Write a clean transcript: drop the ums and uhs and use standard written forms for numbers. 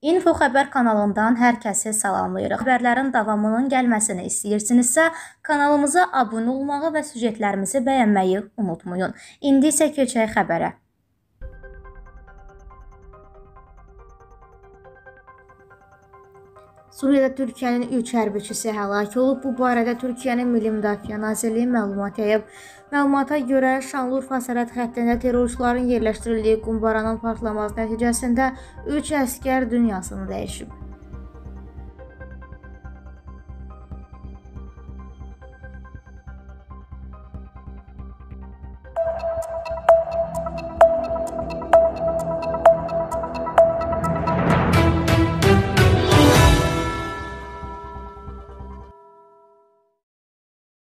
İnfo Xəbər kanalından hər kəsi salamlayırıq. Xəbərlərin davamının gəlməsini istəyirsinizsə, kanalımıza abunə olmağı və süjetlərimizi bəyənməyi unutmayın. İndi isə keçək xəbərə. Suriyada Türkiyənin 3 hərbiçisi həlak olub. Bu barədə Türkiyənin Milli Müdafiə Nazirliyi məlumat yayıb. Məlumata görə Şanlıurfa sərhəd xəttində terrorçuların yerləşdirildiyi qumbaranın partlaması nəticəsində 3 əsgər dünyasını dəyişib.